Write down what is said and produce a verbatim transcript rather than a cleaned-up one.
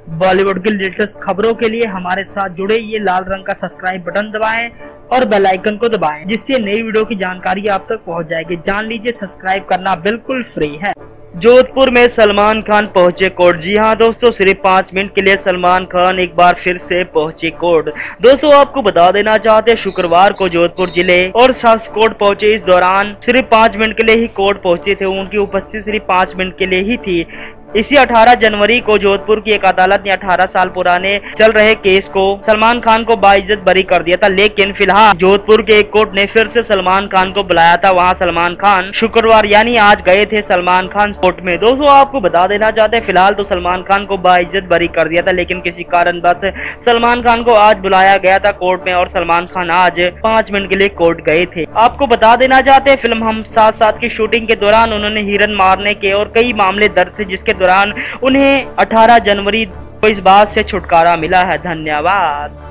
बॉलीवुड की लेटेस्ट खबरों के लिए हमारे साथ जुड़े ये लाल रंग का सब्सक्राइब बटन दबाएं और बेल आइकन को दबाएं, जिससे नई वीडियो की जानकारी आप तक पहुंच जाएगी। जान लीजिए, सब्सक्राइब करना बिल्कुल फ्री है। जोधपुर में सलमान खान पहुंचे कोर्ट। जी हां दोस्तों, सिर्फ पाँच मिनट के लिए सलमान खान एक बार फिर से पहुंचे कोर्ट। दोस्तों आपको बता देना चाहते हैं, शुक्रवार को जोधपुर जिले और शासक कोर्ट पहुंचे। इस दौरान सिर्फ पाँच मिनट के लिए ही कोर्ट पहुंचे थे। उनकी उपस्थिति सिर्फ पाँच मिनट के लिए ही थी। इसी अठारह जनवरी को जोधपुर की एक अदालत ने अठारह साल पुराने चल रहे केस को सलमान खान को बाइज्जत बरी कर दिया था, लेकिन फिलहाल जोधपुर के एक कोर्ट ने फिर से सलमान खान को बुलाया था। वहां सलमान खान शुक्रवार यानी आज गए थे सलमान खान कोर्ट में। दोस्तों आपको बता देना चाहते हैं, फिलहाल तो सलमान खान को बाइज्जत बरी कर दिया था, लेकिन किसी कारणवश सलमान खान को आज बुलाया गया था कोर्ट में और सलमान खान आज पाँच मिनट के लिए कोर्ट गए थे। आपको बता देना चाहते हैं, फिल्म हम साथ साथ की शूटिंग के दौरान उन्होंने हिरन मारने के और कई मामले दर्ज थे, जिसके दौरान उन्हें अठारह जनवरी को इस बात से छुटकारा मिला है। धन्यवाद।